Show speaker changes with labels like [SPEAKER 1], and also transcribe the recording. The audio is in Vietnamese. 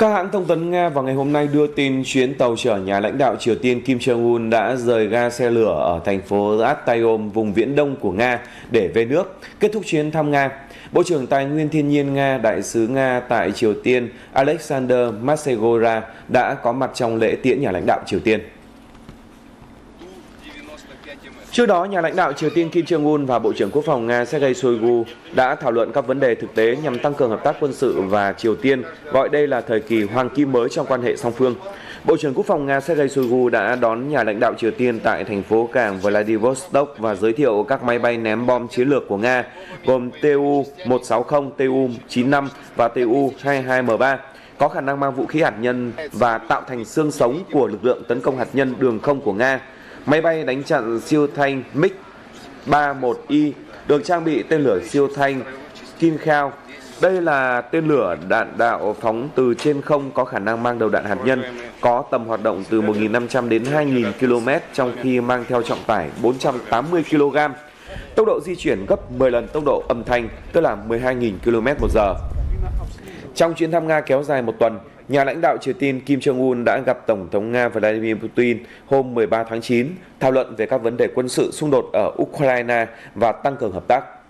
[SPEAKER 1] Các hãng thông tấn Nga vào ngày hôm nay đưa tin chuyến tàu chở nhà lãnh đạo Triều Tiên Kim Jong-un đã rời ga xe lửa ở thành phố Rostayom, vùng viễn đông của Nga để về nước, kết thúc chuyến thăm Nga. Bộ trưởng Tài nguyên Thiên nhiên Nga, Đại sứ Nga tại Triều Tiên Alexander Masegora đã có mặt trong lễ tiễn nhà lãnh đạo Triều Tiên. Trước đó, nhà lãnh đạo Triều Tiên Kim Jong-un và Bộ trưởng Quốc phòng Nga Sergei Shoigu đã thảo luận các vấn đề thực tế nhằm tăng cường hợp tác quân sự và Triều Tiên gọi đây là thời kỳ hoàng kim mới trong quan hệ song phương. Bộ trưởng Quốc phòng Nga Sergei Shoigu đã đón nhà lãnh đạo Triều Tiên tại thành phố cảng Vladivostok và giới thiệu các máy bay ném bom chiến lược của Nga gồm Tu-160, Tu-95 và Tu-22M3 có khả năng mang vũ khí hạt nhân và tạo thành xương sống của lực lượng tấn công hạt nhân đường không của Nga. Máy bay đánh chặn siêu thanh MiG-31I được trang bị tên lửa siêu thanh Kinzhal. Đây là tên lửa đạn đạo phóng từ trên không có khả năng mang đầu đạn hạt nhân, có tầm hoạt động từ 1.500 đến 2.000 km trong khi mang theo trọng tải 480 kg. Tốc độ di chuyển gấp 10 lần tốc độ âm thanh, tức là 12.000 km/h. Trong chuyến thăm Nga kéo dài một tuần, nhà lãnh đạo Triều Tiên Kim Jong-un đã gặp Tổng thống Nga Vladimir Putin hôm 13 tháng 9, thảo luận về các vấn đề quân sự xung đột ở Ukraine và tăng cường hợp tác.